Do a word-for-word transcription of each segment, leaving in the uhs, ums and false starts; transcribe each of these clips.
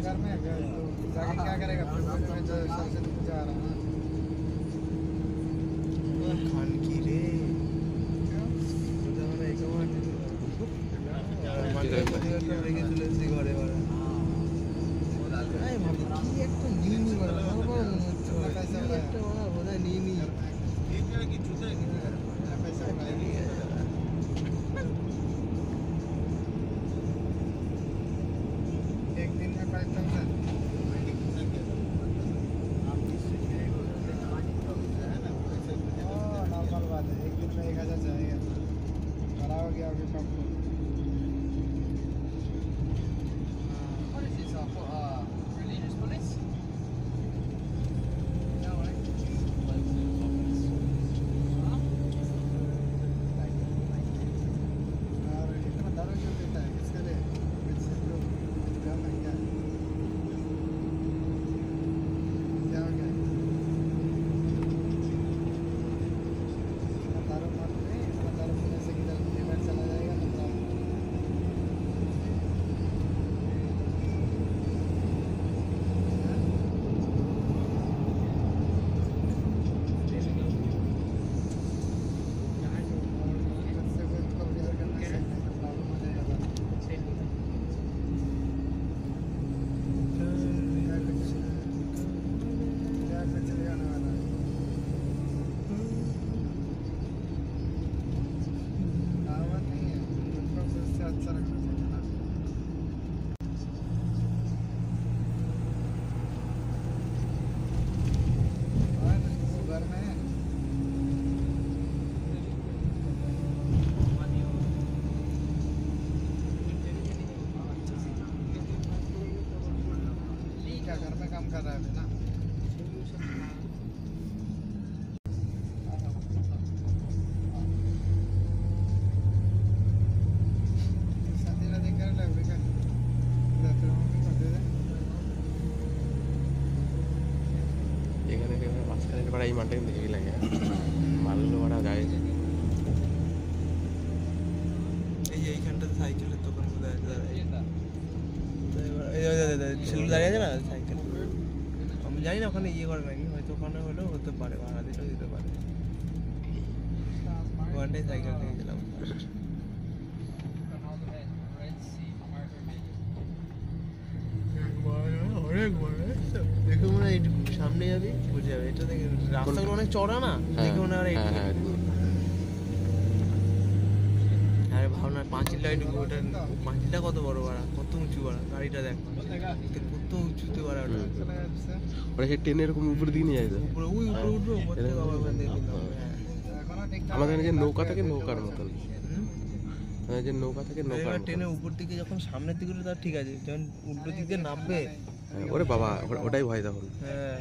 घर में जाके क्या करेगा फरवरी में जो सरस्वती पूजा आ रहा है खान की रे एक दिन में फाइव थाउजेंड नॉर्मल बात है। एक दिन में एक हज़ार जाएगा बड़ा हो गया अभी कम बड़ा ही मानते हैं देवी लगे मान लो बड़ा गाय ये यही घंटा साइकिल तो कौन सा है ये चल दाঁড়িয়ে আছে না সাইকেল আমি জানি না ওখানে ইয়ে করে নাকি হয়তো ওখানে হলেও হতে পারে ভাড়া দিলেও দিতে পারে ওখানটাই সাইকেল নিয়ে গেলাম অনেক বড় দেখো মনে হয় সামনে যাবি বুঝে যাবে এটা দেখে রাস্তাগুলো অনেক চড়া না দেখে মনে হয় আরে ভাবনা পাঁচিল লাইট ওটা পাঁচিলটা কত বড় বাড়া কত উঁচু বাড়া গাড়িটা দেখ কত উঁচুতে বাড়া ওটা ওটা সে ট্রেনে এরকম উপর দিকে নিয়ে যায় উপরে ওই উপরে উঠবে উপর থেকে আবার ওখান থেকে আমাদের যে নৌকা থাকে নৌকার মতন যে নৌকা থেকে নৌকা ট্রেনের উপর দিকে যখন সামনের দিকে তার ঠিক আছে যখন উল্টো দিকে নামবে ওরে বাবা ওটাই ভয় তখন হ্যাঁ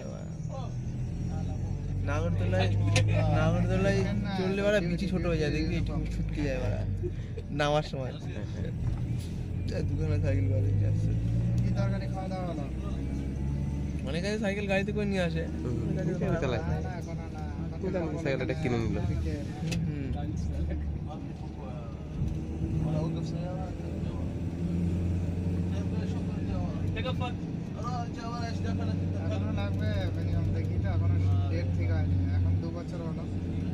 নাগরদোলায় নাগরদোলায় চললে বাড়া বিচি ছোট হয়ে যায় দেখবি একটু ছুটকে যায় বাড়া নামার সময় দুখানা সাইকেল গাড়ি যাচ্ছে কি তরকারি খাওয়া দাওয়া হলো অনেক আছে সাইকেল গাড়িতে করে নিয়ে আসে চালায় সাইকেলটা কিনে নিল এখনো লাগবে মিনিমাম দেখি তো এখনো ডেট ঠিক হয়নি এখন দু বছর হলো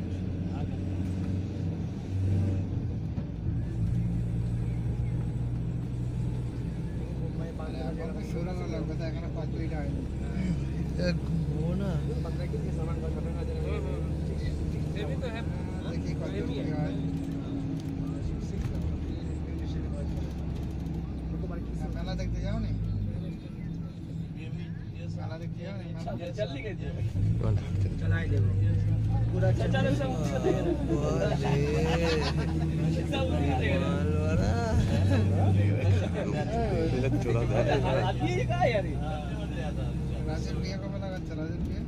শুরু লাগবে তো এখনো কমপ্লিট হয়নি দেখি কত কি হয় মেলা দেখতে যাও নি मेला देखते जाओ मेला जल्दी कर दियो चलाई देबो पूरा चल सब मालवारा लग चला दे ये का यार राजन भैया को पता कर राजन भैया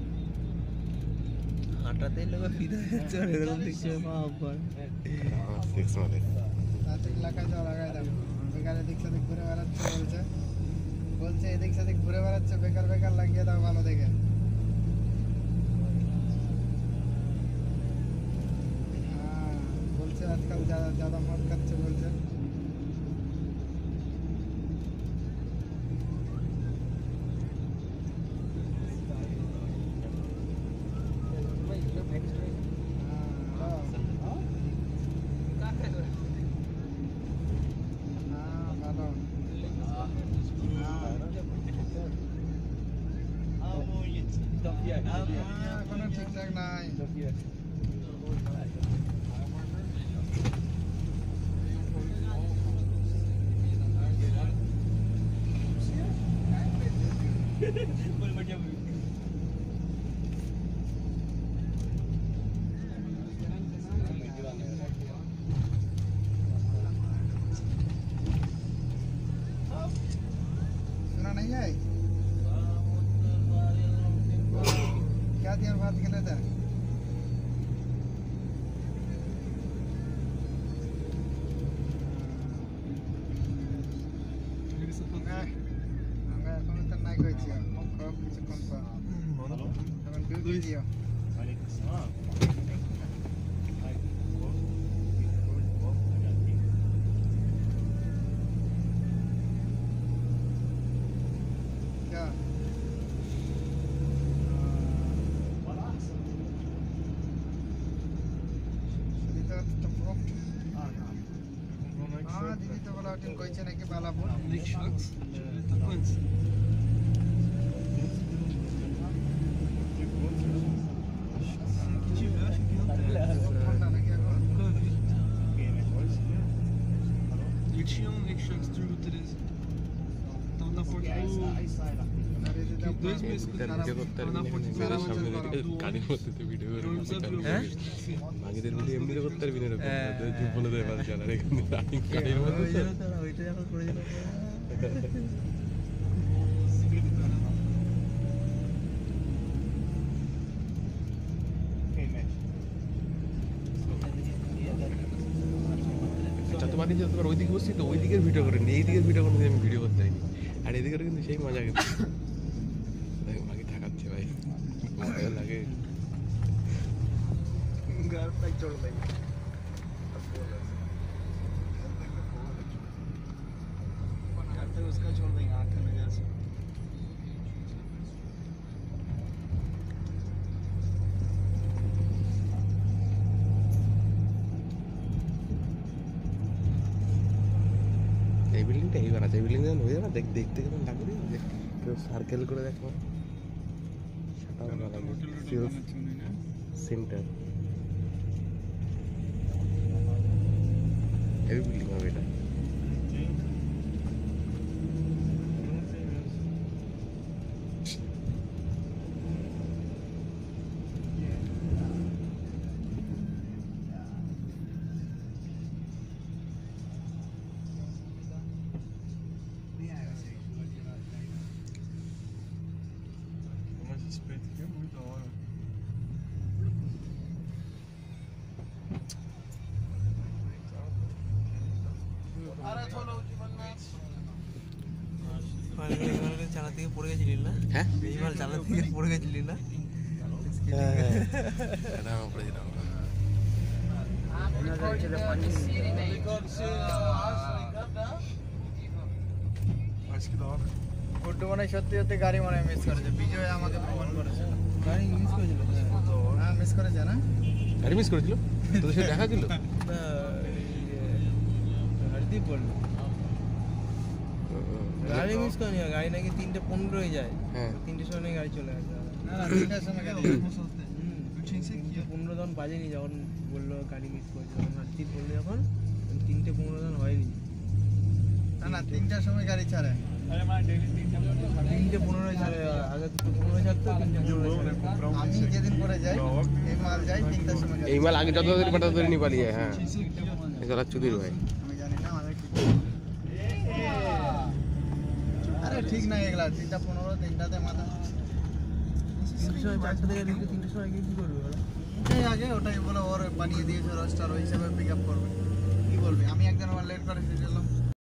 হাঁটাতে লোক ফিরে যাচ্ছে এরকম দেখছে বাবা সিক্স মানে রাতে লাগা যাও লাগাই দাও বেকারে দেখছে দেখ ঘুরে বেড়াচ্ছে বলছে বলছে এদিক সেদিক ঘুরে বেড়াচ্ছে বেকার বেকার লাগিয়ে দাও ভালো দেখে হ্যাঁ বলছে আজকাল ज़्यादा মদ খাচ্ছে বলছে ঠিকঠাক নাই। सुना नहीं है क्या दिया बात के लिए था আমরা এখন তো নাই কইছি সব কিছু কম পা এখন ডিউটি দিও क्या दीदी तो तो हाँ दीदी तो बोला टीम कोई चने के Balapur Dois meses que cara কানে করতে ভিডিও করে আগেদের ভিডিও এমনি করতে পারবি না এরকম জীবনে দেয় বাল চালার এখানে রানিং কানের মধ্যে ওইটা এখন করে দিল আচ্ছা তোমার যে তোমার ওইদিকে বসছি তো ওই দিকের ভিডিও করেনি এই দিকের ভিডিও করে আমি ভিডিও করতে পারিনি আর এদিকে কিন্তু সেই মজা কিন্তু আগে থাকাচ্ছে ভাই মজা লাগে घर पे छोड़ देंगे घर पे उसका छोड़ देंगे आठ में जैसे এই বিল্ডিংটা এই বানা এই বিল্ডিংটা হয়ে যাবে দেখ দেখতে কেমন লাগবে কেউ সার্কেল করে দেখো সেটা ভালো লাগবে সেন্টার এই বিল্ডিং হবে এটা চালা থেকে পড়ে গেছিলি না হ্যাঁ এইবার চালা থেকে পড়ে গেছিলি না এটা আমার পড়ে দিলাম গুড্ডু মানে সত্যি সত্যি গাড়ি মনে মিস করেছে বিজয় আমাকে প্রমাণ করেছে গাড়ি মিস করেছিল হ্যাঁ মিস করেছে না গাড়ি মিস করেছিল তোদের সাথে দেখা ছিল হরদীপ বললো গাড়ি মিস করেনি গাড়ি নাকি তিনটে পনেরোই যায় হ্যাঁ তিনটের সময় নাকি গাড়ি চলে আসে না না তিনটার সময় গাড়ি তিনটে পনেরো জন বাজেনি যখন বললো গাড়ি মিস করেছে তখন হরদীপ বললো যখন তিনটে পনেরো জন হয়নি না না তিনটার সময় গাড়ি ছাড়ে তিনটে পনেরোই ছাড়ে আগে দুটো পনেরো ছাড়তো তিনটে পনেরো আমি যেদিন পরে যাই এই মাল যাই তিনটার সময় গাড়ি এই মাল আগে যত ধরে পাঠাতে ধরে নি পালিয়ে হ্যাঁ এছাড়া চুদির ভাই আমি জানি না আমাদের কি আরে ঠিক না এগুলা তিনটা পনেরো তিনটাতে মাথা তিনটের সময় চারটে থেকে ঢুকে তিনটের সময় গিয়ে কী করবে ওরা ওটাই আগে ওটাই বলে ওর বানিয়ে দিয়েছে রোস্টার ওই হিসাবে পিক আপ করবে কি বলবি আমি একদিন আমার লেট করে গেলাম